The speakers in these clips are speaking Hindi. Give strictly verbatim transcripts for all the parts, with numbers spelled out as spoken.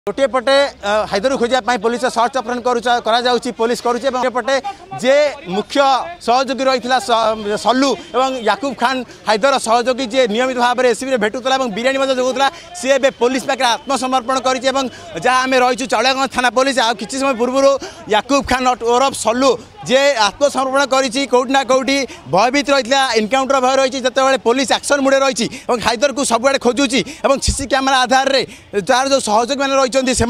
गोटे पटे हायदर खोजापी पुलिस सर्च अपरेसन कर पुलिस करुचे जे मुख्य सहयोगी रही है सल्लू और याकूब खान हायदर सहयोगी जे नियमित भाव में एसबी भेटुला और बिरियानी जोगुला सी ए पुलिस पाखे आत्मसमर्पण कर जहाँ आम रही चौड़ागंज थाना पुलिस आ कि समय पूर्व याकूब खान ओरफ सल्लू जे आत्मसमर्पण करी कौटिना कौटी भयभीत रही इनकाउंटर भय रही जिते पुलिस एक्शन मुड़े रही हायदर को सबुआड़े खोजुची और सीसी कैमेरा आधार में तार जो सहयोगी मैंने रही से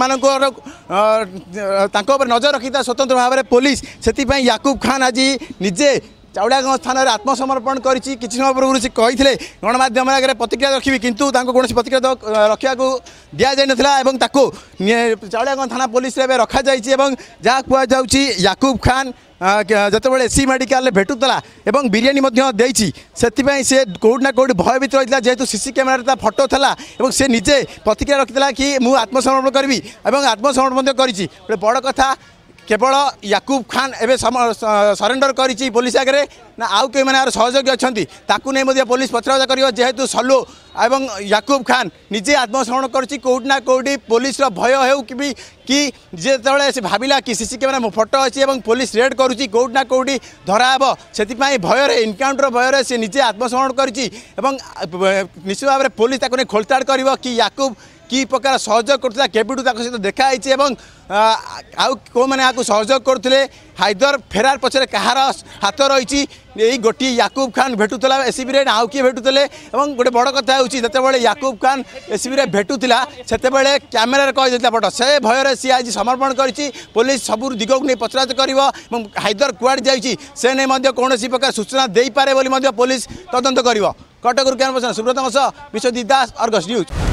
नजर रखी स्वतंत्र भाव में पुलिस से याकूब खान आज निजे चौड़ागंज थाना आत्मसमर्पण कर समय पूर्व से कही गणमाध्यम आगे प्रतिक्रिया रखी किंतु कौन प्रतिक्रिया रखा दि जाता चौड़ागंज थाना पुलिस रखा जहाँ कहुच्छी याकूब खान जिते एसी मेडिकल भेटुला और बिरियानी से कौटना कौटी भयभीत रही है जेहेतु सीसी कैमेरा फटो था और सी निजे प्रतिक्रिया रखी कि मुझे आत्मसमर्पण करी और आत्मसमर्पण कर बड़ कथा केवल याकूब खान एवं सरेंडर करी पुलिस आगे ना आउ कई मैंने सहयोगी अच्छा नहीं पुलिस पचराउचा कर जेहेतु सल्लू एवं याकूब खान निजे आत्मसमर्पण कर कौटना कौटी पुलिस भय हो कि कि जिते से भाविला कि सीसी कैमेरा फोटो अच्छी और पुलिस रेड करुच्ची कौटना कौटी धराब से भयर इनकाउंटर भयर से निजे आत्मसमर्पण कर निश्चित भाव में पुलिस नहीं खोलताड़ कर कि याकूब कि प्रकार सहयोग करता केबुटू सहित देखाई आउ कौ मैंने सहयोग करते हायदर फेरार पछरे कहार हाथ रही यही गोटे याकूब खान भेटुला एसबी रे आउ किए भेटुले और गोटे बड़ कथा होते याकूब खान एसबी रे भेटुला से कैमेरा कही पट से भयर सी आज समर्पण कर पुलिस सबू दिग को नहीं पचराच कर हायदर कुआड़ जा कौन प्रकार सूचना दे पारे पुलिस तदंत कर Cuttack camera person Subrata Biswajit Das Argus news.